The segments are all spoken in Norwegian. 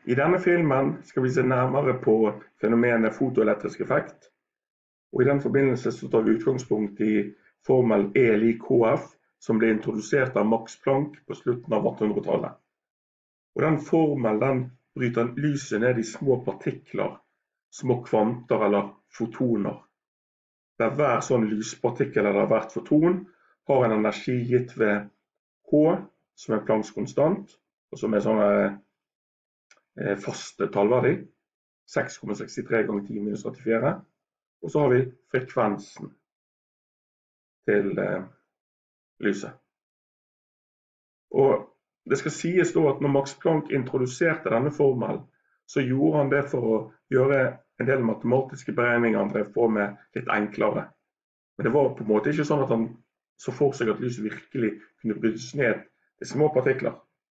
I denne filmen skal vi se nærmere på fenomenet fotoelektrisk effekt, og i den forbindelse så tar vi utgangspunkt i formel E lik Hf, som ble introdusert av Max Planck på slutten av 1800-tallet. Og den formelen den bryter lyset ned i små partikler, små kvanter eller fotoner. Der hver sånn lyspartikkel eller hvert foton har en energi gitt ved H, som er Plancks konstant, og som er sånne faste tallverdi, 6,63 ganger 10 minus 34, og så har vi frekvensen til lyset. Og det skal sies da at når Max Planck introduserte denne formelen, så gjorde han det for å gjøre en del matematiske beregninger han drev på med litt enklere. Men det var på en måte ikke sånn at han så for seg at lyset virkelig kunne brytes ned til små partikler.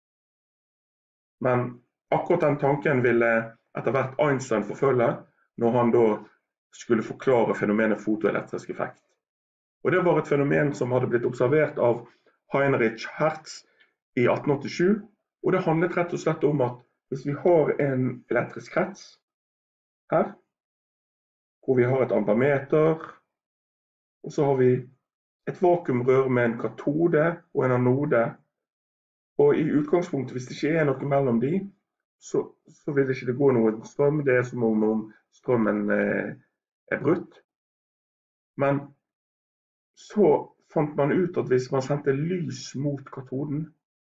Men akkurat den tanken ville etter hvert Einstein forfølge når han da skulle forklare fenomenet fotoelektrisk effekt. Og det var et fenomen som hadde blitt observert av Heinrich Hertz i 1887, og det handlet rett og slett om at hvis vi har en elektrisk krets her, hvor vi har et ampermeter, og så har vi et vakuumrør med en katode og en anode, og i utgangspunktet, hvis det ikke er noe mellom de, så vil det ikke gå noen strøm. Det er som om strømmen er brutt. Men så fant man ut at hvis man sendte lys mot katoden,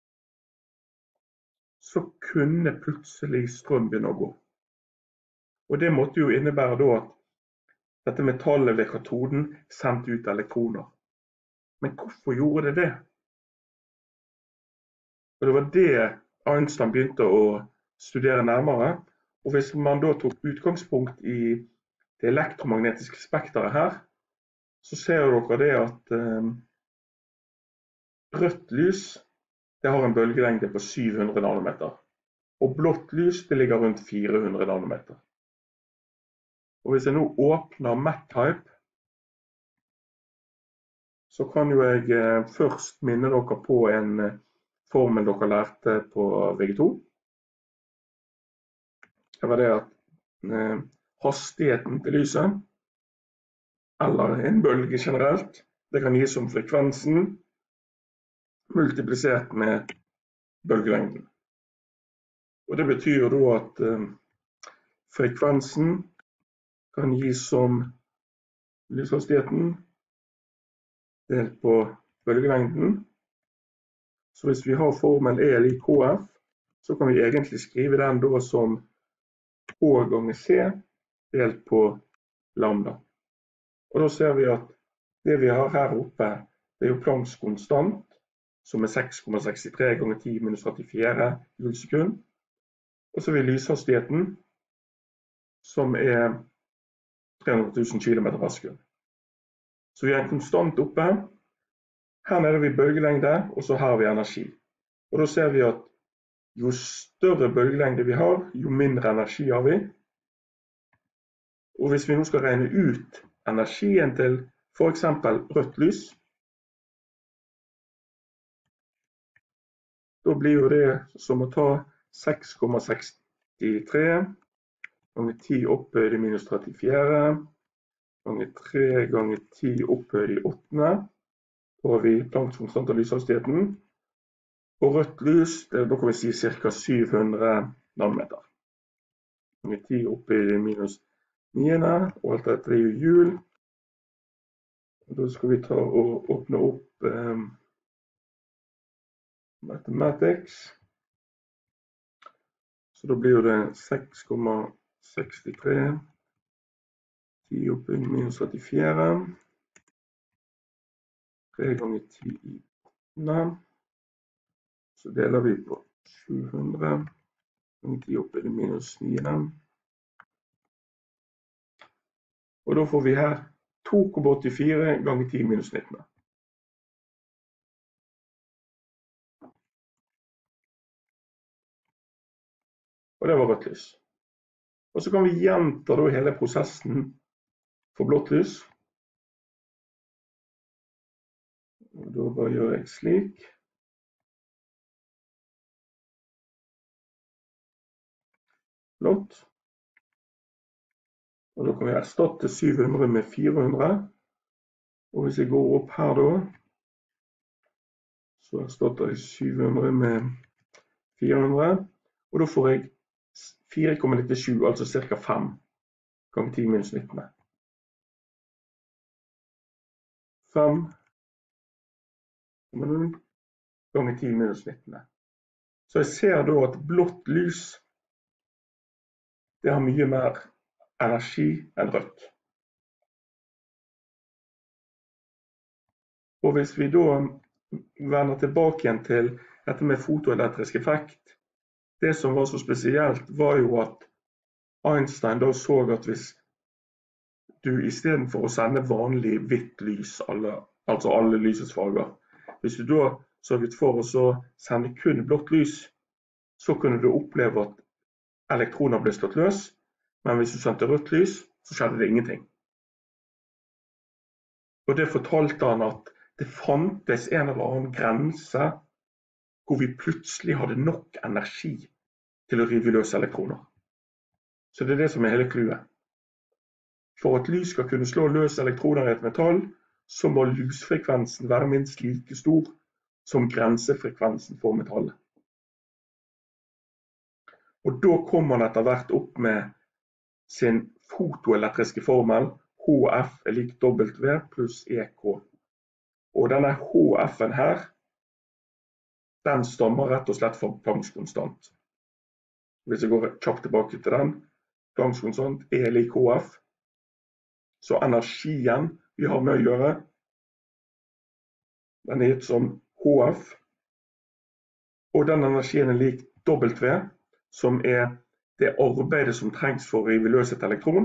så kunne plutselig strøm begynne å gå. Og det måtte jo innebære da at dette metallet ved katoden sendte ut elektroner. Men hvorfor gjorde det det? Og det var det Einstein begynte å studere nærmere. Og hvis man da tok utgangspunkt i det elektromagnetiske spekteret her, så ser dere det at rødt lys det har en bølgelengde på 700 nanometer. Og blått lys det ligger rundt 400 nanometer. Og hvis jeg nå åpner MATLAB, så kan jo jeg først minne dere på en formel dere lærte på VG2. Det var det at hastigheten til lyset, eller en bølge generelt, det kan gis som frekvensen multiplisert med bølgelengden. Og det betyr da at frekvensen kan gis som lyshastigheten delt på bølgelengden. Så hvis vi har formel E lik Hf, så kan vi egentlig skrive den da som H ganger C delt på lambda. Og da ser vi at det vi har her oppe, det er jo Plancks konstant, som er 6,63 ganger 10 minus 34 joulsekund. Og så har vi lyshastigheten, som er 300 000 km per sekund. Så vi har en konstant oppe. Her nede har vi bølgelengde, og så har vi energi. Og da ser vi at jo større bølgelengde vi har, jo mindre energi har vi. Og hvis vi nå skal regne ut energien til for eksempel rødt lys, da blir jo det som å ta 6,63 ganger 10 opphøyd i minus 34, ganger 3 ganger 10 opphøyd i 8. Da har vi Plancks konstant av lyshastigheten. Og rødt lys, da kan vi si ca. 700 nanometer. Ganger 10 opphøyd i minus 9, og alt dette er jo joule. Da skal vi ta og åpne opp Mathematics. Så da blir det 6,63, 10 opphøyd i minus 34, 3 ganger 10 i 8. Så deler vi på 700 ganger 10 opphøyd i minus 9. Og da får vi her 2,84 ganger 10 minus 19. Og det var rødt lys. Og så kan vi gjenta da hele prosessen for blått lys. Og da bare gjør jeg slik. Flott. Og da kan vi erstatte 700 med 400. Og hvis jeg går opp her da, så erstatter jeg 700 med 400. Og da får jeg 4,97, altså ca. 5 ganger 10 minus 19. 5 ganger 10 minus 19. Så jeg ser da at blått lys, det har mye mer energi enn rødt. Og hvis vi da vender tilbake igjen til dette med fotoelektrisk effekt, det som var så spesielt var jo at Einstein da så at hvis du i stedet for å sende vanlig hvitt lys, altså alle lysets farger, hvis du da sørget for å sende kun blått lys, så kunne du oppleve at elektroner ble slått løs, men hvis du sendte rødt lys, så skjedde det ingenting. Og det fortalte han at det fantes en eller annen grense hvor vi plutselig hadde nok energi til å rive løs elektroner. Så det er det som er hele clouet. For at lys skal kunne slå løs elektroner i et metall, så må lysfrekvensen være minst like stor som grensefrekvensen for metallet. Og da kommer man etter hvert opp med sin fotoelektriske formel, HF er lik W pluss EK. Og denne HF-en her, den stammer rett og slett fra Plancks konstant. Hvis jeg går kjapt tilbake til den, Plancks konstant er lik HF. Så energien vi har med å gjøre, den er gitt som HF. Og den energien er lik W, som er det arbeidet som trengs for å rive løs et elektron.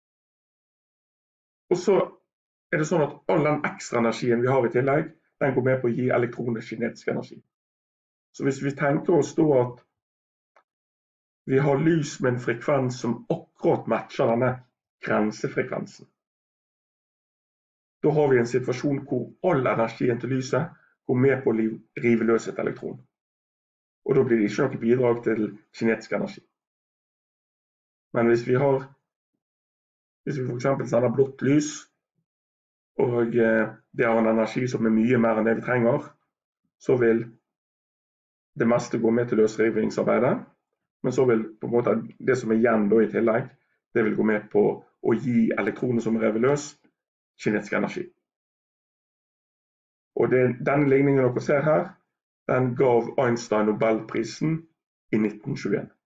Og så er det sånn at all den ekstra energien vi har i tillegg, den går med på å gi elektroner kinetisk energi. Så hvis vi tenker oss da at vi har lys med en frekvens som akkurat matcher denne grensefrekvensen, da har vi en situasjon hvor all energien til lyset går med på å rive løs et elektron. Og da blir det ikke noe bidrag til kinetisk energi. Men hvis vi for eksempel sender blått lys, og det har en energi som er mye mer enn det vi trenger, så vil det meste gå med til løsrivingsarbeidet, men så vil på en måte det som er igjen da i tillegg, det vil gå med på å gi elektroner som er revet løs, kinetisk energi. Og denne ligningen dere ser her, den gav Einstein Nobelprisen i 1921.